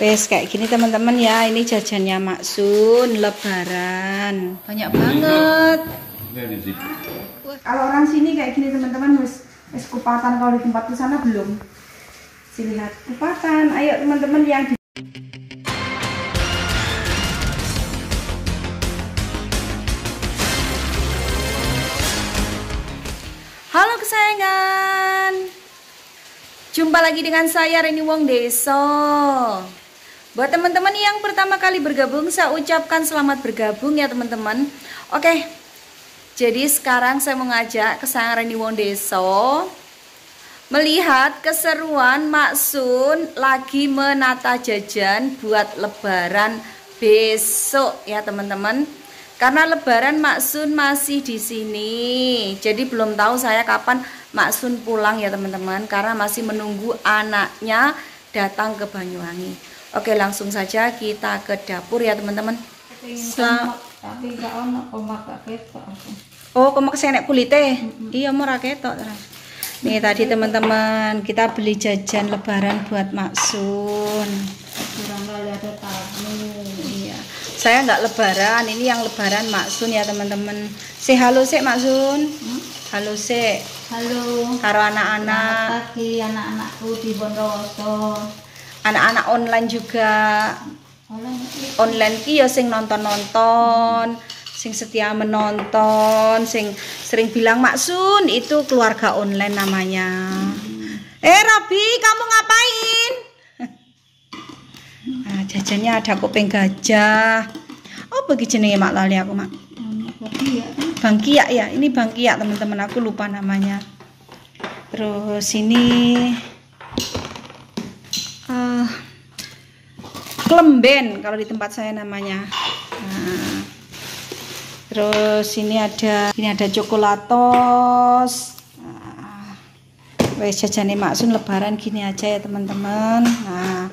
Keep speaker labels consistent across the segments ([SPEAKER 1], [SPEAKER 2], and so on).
[SPEAKER 1] Wes kayak gini teman-teman ya, ini jajannya Mak Sun lebaran. Banyak banget. Kalau orang sini kayak gini teman-teman, wes kupatan. Kalau di tempat di sana belum. Sini lihat kupatan. Ayo teman-teman yang di Halo kesayangan. Jumpa lagi dengan saya Reni Wong Deso. Buat teman-teman yang pertama kali bergabung, saya ucapkan selamat bergabung ya teman-teman. Oke, jadi sekarang saya mau ngajak kesayangan Reni Wong Deso melihat keseruan Mak Sun lagi menata jajan buat lebaran besok ya teman-teman. Karena lebaran Mak Sun masih di sini, jadi belum tahu saya kapan Mak Sun pulang ya teman-teman, karena masih menunggu anaknya datang ke Banyuwangi. Oke, langsung saja kita ke dapur ya teman-teman.
[SPEAKER 2] Tapi gak ono komak gak ketok.
[SPEAKER 1] Oh, komak senek kulite. Iya, mau ketok terus. Nih tadi teman-teman, kita beli jajan lebaran buat Mak Sun.
[SPEAKER 2] Kurang kali ada tamu.
[SPEAKER 1] Iya. Saya nggak lebaran, ini yang lebaran Mak Sun ya teman-teman. Say halo sih Mak Sun. Halo sih.
[SPEAKER 2] Halo.
[SPEAKER 1] Karo anak-anak.
[SPEAKER 2] Selamat pagi anak-anakku di Bondowoso.
[SPEAKER 1] Anak-anak online juga. Online ki ya sing nonton-nonton, sing setia menonton, sing sering bilang Mak Sun itu keluarga online namanya. Rabi, kamu ngapain? Nah, jajannya ada kuping gajah. Oh, bagi jenenge Mak lali aku, Mak. Bangkiak ya, ini bangkiak teman-teman, aku lupa namanya. Terus ini klemben kalau di tempat saya namanya. Nah, terus ini ada coklatos. Nah, wes jajane Mak Sun lebaran gini aja ya teman-teman. Nah,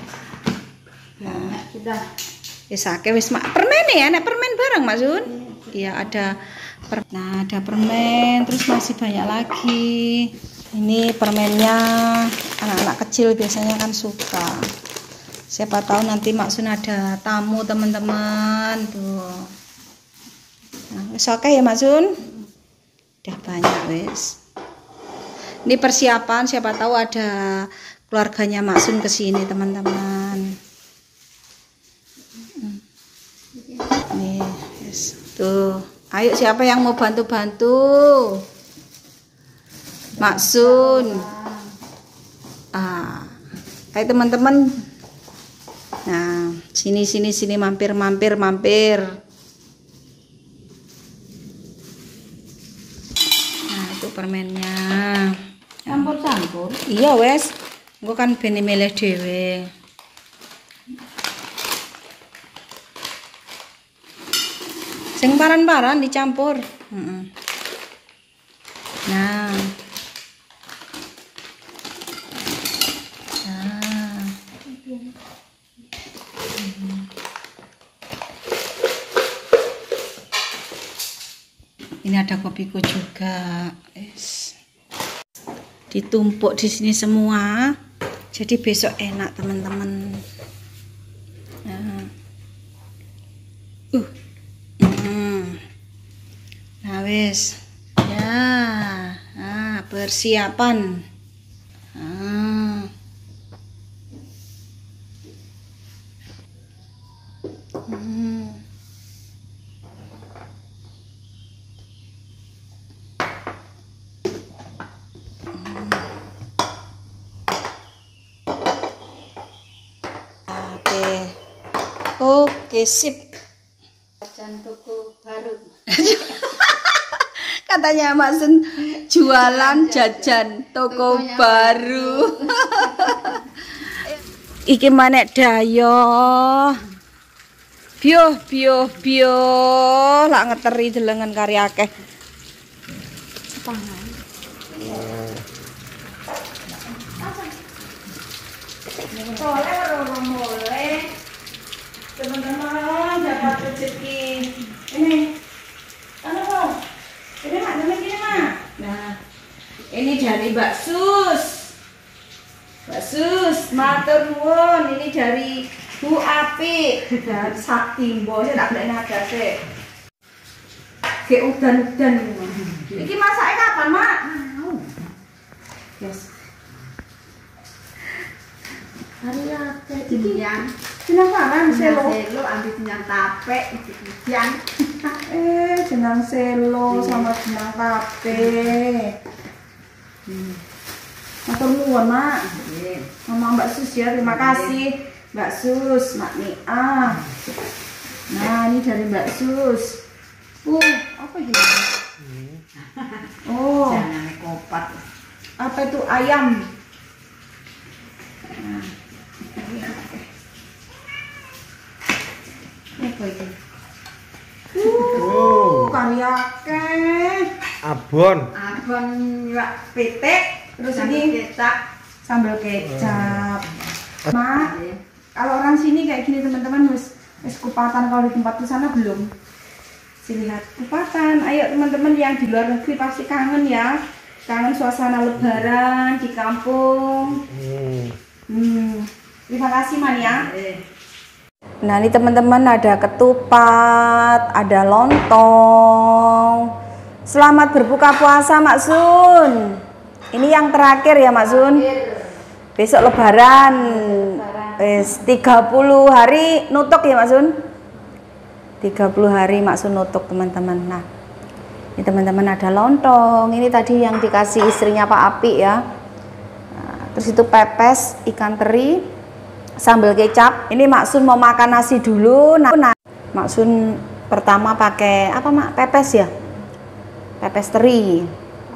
[SPEAKER 1] wis akeh wis permen ya, nek permen bareng Mak Sun. Iya ada permen, terus masih banyak lagi. Ini permennya anak-anak kecil biasanya kan suka. Siapa tahu nanti Mak Sun ada tamu teman-teman tuh. Nah, wis oke ya Mak Sun. Udah banyak wis. Ini persiapan siapa tahu ada keluarganya Mak Sun kesini teman-teman. Nih, yes. Tuh. Ayo siapa yang mau bantu-bantu? Mak Sun. Ayo teman-teman. Nah, sini mampir. Nah, itu permennya.
[SPEAKER 2] Campur-campur.
[SPEAKER 1] Iya wes. Engko kan ben milih dhewe. Sing paran-paran dicampur. Nah. Ini ada kopiku juga. Yes. Ditumpuk di sini semua. Jadi besok enak teman-teman. Nah. Nah, wes. Ya. Nah, persiapan. Oke, sip.
[SPEAKER 2] Jajan toko baru.
[SPEAKER 1] Katanya Mak Sun jualan jajan toko baru. Iki manek dayo. Bio. Lak ngeteri delengen kari akeh. Pangan. Boleh. Teman-teman dapat rezeki. Ini. Apa? Ini Mak, Nah, ini dari Mbak Sus. Mbak Sus, matur nuwun, ini dari Bu Api dan Sakti, bosnya tak boleh nada sih. Kayak udan-udan. Iki masaknya kapan, Mak? Yes.
[SPEAKER 2] Hari ate jenjang.
[SPEAKER 1] Jenang kapan selo?
[SPEAKER 2] Selo ambil jenjang tape jenjang.
[SPEAKER 1] Jenang selo sama jenang tape. Matur nuwun, Mak. Mama Mbak Sus ya, terima kasih Mbak Sus, Mak Nia. Nah, ini dari Mbak Sus. Apa ini? Oh,
[SPEAKER 2] Jangan kopat.
[SPEAKER 1] apa itu ayam? Nah, apa itu? Karyake.
[SPEAKER 3] Abon.
[SPEAKER 2] Abang nggak
[SPEAKER 1] Pitik, terus ini
[SPEAKER 2] kecap.
[SPEAKER 1] sambal kecap. Mak, kalau orang sini kayak gini teman-teman, wis kupatan. Kalau di tempat di sana belum. Sini lihat kupatan. Ayo teman-teman yang di luar negeri pasti kangen ya, kangen suasana Lebaran di kampung. Terima kasih Man ya. Nah ini teman-teman ada ketupat, ada lontong. Selamat berbuka puasa Mak Sun. Ini yang terakhir ya Mak Sun. Besok Lebaran. 30 hari nutuk ya Mak Sun. 30 hari Mak Sun nutuk teman-teman. Nah ini teman-teman ada lontong. Ini tadi yang dikasih istrinya Pak Api ya. Nah, terus itu pepes ikan teri, sambal kecap. Ini Mak Sun mau makan nasi dulu. Nah Mak Sun pertama pakai apa Mak? Pepes ya? Pepes teri.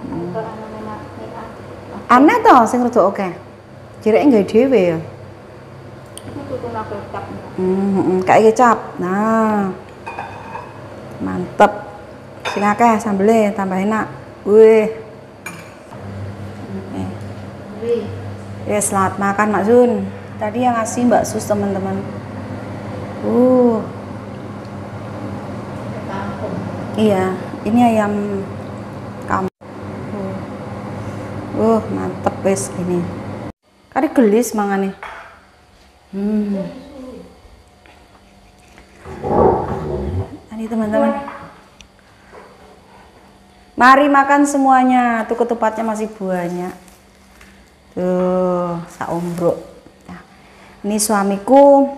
[SPEAKER 1] Aneh toh sing rada oke. Jireke nggawe dhewe ya. Kayak kecap. Nah. Mantep. Sing akeh sambele tambah enak. Wih. Ya selamat makan Mak Sun. Tadi yang ngasih Mbak Sus teman-teman. Iya, ini ayam kampung. Mantep wes ini. Kari gelis mangane. Ini teman-teman. Mari makan semuanya. Tuh ketupatnya masih banyak. Tuh, saumbruk. Nah, ini suamiku.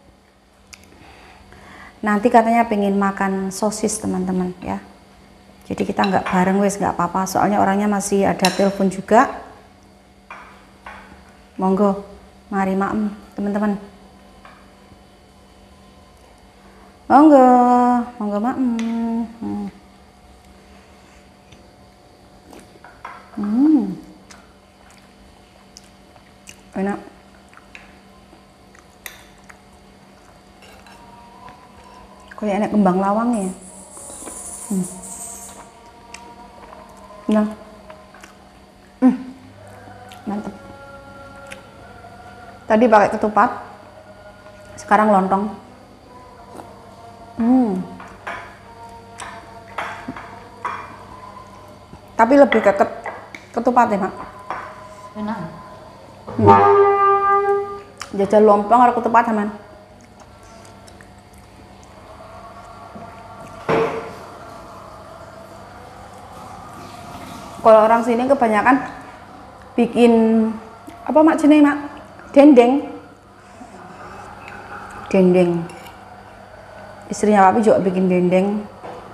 [SPEAKER 1] Nanti katanya pengen makan sosis teman-teman ya. Jadi kita nggak bareng wes nggak apa-apa. Soalnya orangnya masih ada telepon juga. Monggo, mari maem teman-teman. Monggo, monggo maem. Enak. Kayak enak kembang lawang ya. Nah. Mantap. Tadi pakai ketupat. Sekarang lontong. Tapi lebih ke ketupat ya, Mak.
[SPEAKER 2] Enak.
[SPEAKER 1] Jajal lontong atau ketupat teman. Kalau orang sini kebanyakan bikin apa Mak jenenge Mak? Dendeng. Dendeng. Istrinya Papi juga bikin dendeng.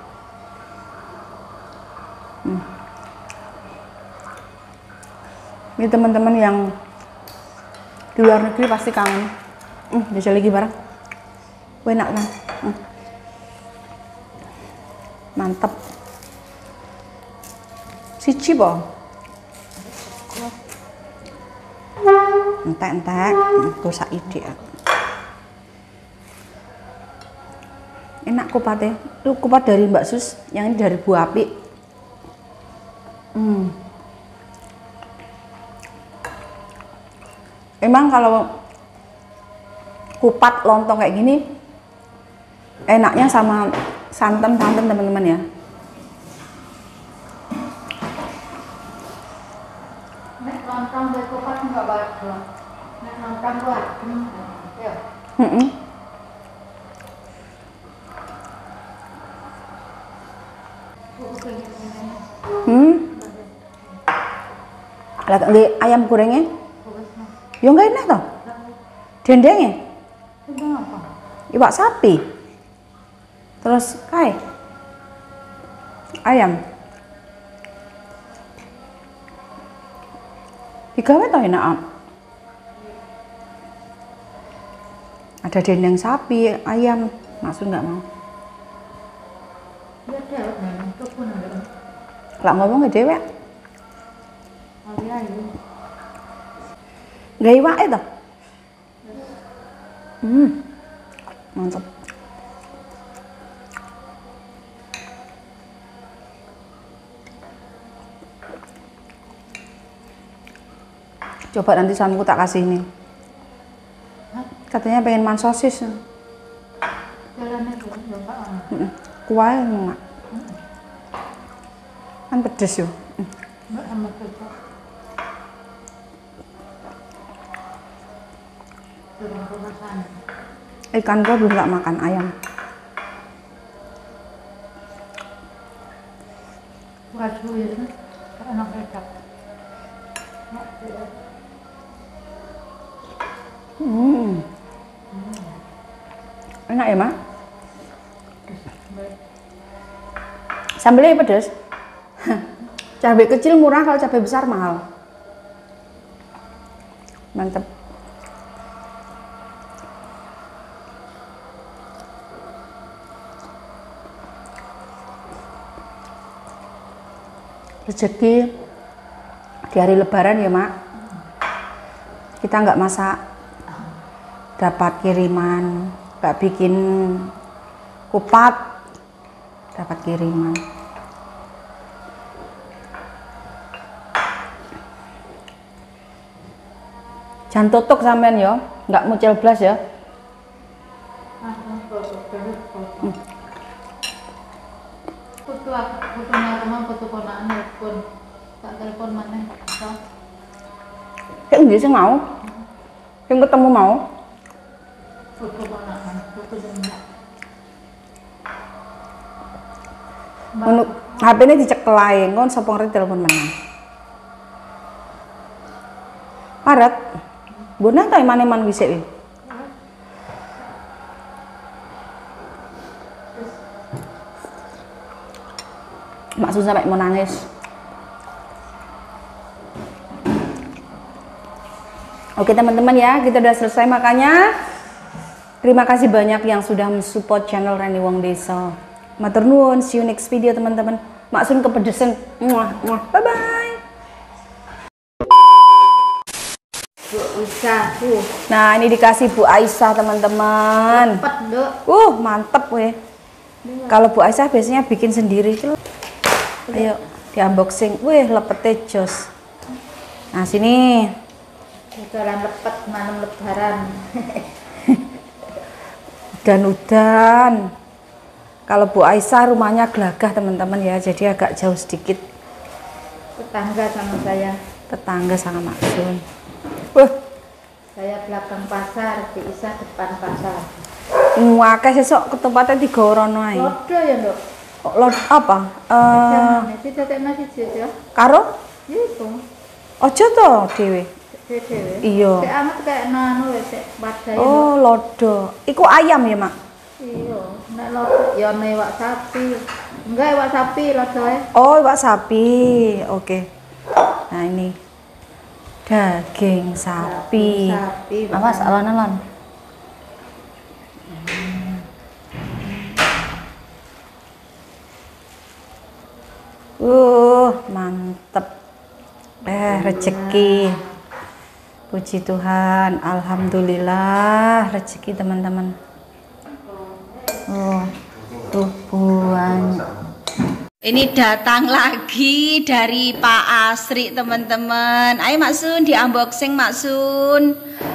[SPEAKER 1] Ini teman-teman yang di luar negeri pasti kangen. Jajal lagi bareng. Enak kan? Mantep. Siji po. Entek-entek, tuh saiki. Enak kupatnya. Itu kupat dari Mbak Sus, yang ini dari Bu Api. Emang kalau kupat lontong kayak gini enaknya sama santan-santan teman-teman ya.
[SPEAKER 2] Nek lontong dari kopat enggak bagus. Nek lontong buat. Ya
[SPEAKER 1] Lah nggih ayam gorengnya? Yo enggak enak toh? Dendengnya?
[SPEAKER 2] Dendeng apa?
[SPEAKER 1] Iwak sapi. Terus kae ayam. Digawe toh enak. Ada dendeng sapi, ayam. Maksud nggak mau?
[SPEAKER 2] Ya dewek memang kebun ada.
[SPEAKER 1] Lah ngomong ke dewek.
[SPEAKER 2] Ayo.
[SPEAKER 1] Nggak iwake toh? Mantap. Coba nanti samku tak kasih ini. Katanya pengen man sosis.
[SPEAKER 2] Jalannya tuh, Bapak.
[SPEAKER 1] Kuah enggak? Kan pedes yo.
[SPEAKER 2] Mbak sama Bapak. Turun ke sana.
[SPEAKER 1] Ikan gua belum tak makan ayam.
[SPEAKER 2] Waduh ya, anak kecap.
[SPEAKER 1] Enak ya, Mak? Sambelnya pedas. Cabai kecil murah, kalau cabai besar mahal. Mantep. Rezeki di hari lebaran ya, Mak. Kita nggak masak, dapat kiriman, nggak bikin kupat, dapat kiriman. Jangan tutup sampean ya, nggak muncul blas ya.
[SPEAKER 2] Fotonya rumah, foto ponaan telepon. Tak telepon mana?
[SPEAKER 1] Kayak nggih sing mau. Yang ketemu mau.
[SPEAKER 2] Foto ponaan, foto jembak.
[SPEAKER 1] Menurut HP-ne dicekel ae, ngon sapa ngerti telepon meneh. Parat. Mbona ta iman-iman wisik iki. Maksud sampai mau nangis. Oke teman-teman ya, kita udah selesai makannya. Terima kasih banyak yang sudah mensupport channel Reni Wong Desa. Matur nuwun, see you next video teman-teman. Maksud kepedesan. Muah, muah. Bye bye.
[SPEAKER 2] Bu Aisyah,
[SPEAKER 1] Nah, ini dikasih Bu Aisyah teman-teman.
[SPEAKER 2] cepet Dok.
[SPEAKER 1] Mantep weh. Kalau Bu Aisyah biasanya bikin sendiri tuh. Ayo di unboxing. Wih, lepetnya jos. Nah, sini.
[SPEAKER 2] Jalan lepet, malam lebaran.
[SPEAKER 1] Udan-udan. Kalau Bu Aisyah rumahnya gelagah teman-teman ya, jadi agak jauh sedikit.
[SPEAKER 2] Tetangga sama saya.
[SPEAKER 1] Tetangga sama Maksun. Wah,
[SPEAKER 2] Saya belakang pasar, di Isa depan pasar.
[SPEAKER 1] akeh sesuk ketempatnya 3 orono ae.
[SPEAKER 2] Lodo ya Dok.
[SPEAKER 1] Lot apa?
[SPEAKER 2] Jangan itu tetek masih ya.
[SPEAKER 1] Karo?
[SPEAKER 2] Itu.
[SPEAKER 1] Ojo to dhewe.
[SPEAKER 2] Dewe.
[SPEAKER 1] Iya.
[SPEAKER 2] Sik amat kayak nanu wis sik padha ya.
[SPEAKER 1] Oh, lodo. Iku ayam ya, Mak?
[SPEAKER 2] Iya, nek lodo ya nek iwak sapi. Enggak iwak sapi lodoe.
[SPEAKER 1] Oh, iwak sapi. Oke. Nah, ini daging sapi.
[SPEAKER 2] Sapi.
[SPEAKER 1] Awas alon-alon. Mantep. Rezeki. Puji Tuhan, alhamdulillah rezeki teman-teman. Tuh buan. Ini datang lagi dari Pak Asri teman-teman. Ayo Maksun di unboxing Maksun.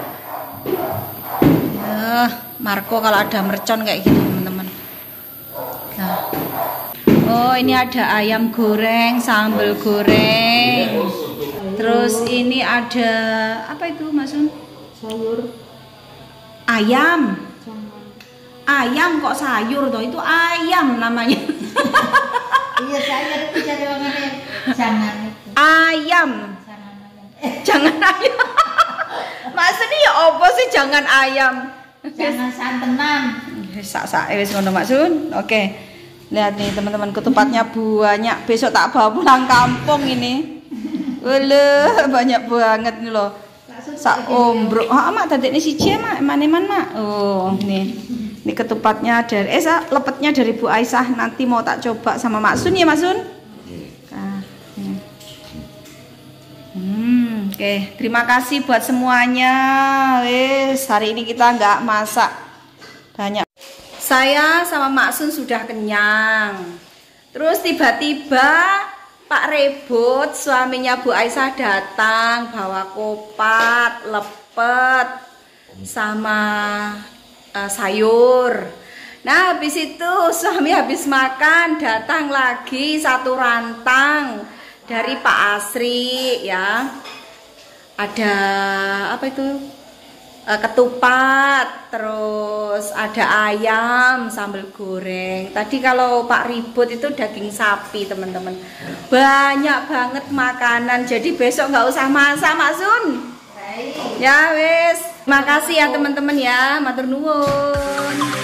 [SPEAKER 1] Ya, Marco kalau ada mercon kayak gitu teman-teman. Nah. Oh, ini ada ayam goreng, sambal goreng. Terus ini ada apa itu Maksun?
[SPEAKER 2] Sayur
[SPEAKER 1] Ayam. Ayam kok sayur toh, itu ayam namanya.
[SPEAKER 2] Iya saya itu cari orangnya jangan itu.
[SPEAKER 1] Ayam. Jangan ayam. Maksudnya ya apa sih jangan ayam?
[SPEAKER 2] Jangan santenan.
[SPEAKER 1] Sak wis ngono maksud. Oke. Lihat nih teman-teman, ketupatnya banyak. Besok tak bawa pulang kampung ini. Wele, banyak banget nih loh. Sak ombrok. Mak dadekne siji mak, maneman mak. Oh, nih. Ini ketupatnya dari lepetnya dari Bu Aisyah, nanti mau tak coba sama Mak Sun ya Mak Sun. Oke, terima kasih buat semuanya. Wes, hari ini kita nggak masak banyak. Saya sama Mak Sun sudah kenyang. Terus tiba-tiba Pak Rebut, suaminya Bu Aisyah datang bawa kopat, lepet, sama sayur. Nah habis itu suami habis makan datang lagi satu rantang dari Pak Asri ya. Ada apa itu? Ketupat, terus ada ayam sambal goreng. Tadi kalau Pak Ribut itu daging sapi teman-teman. Banyak banget makanan. Jadi besok nggak usah masak Mak Sun. Ya wes. Makasih ya teman-teman ya. Matur nuwun.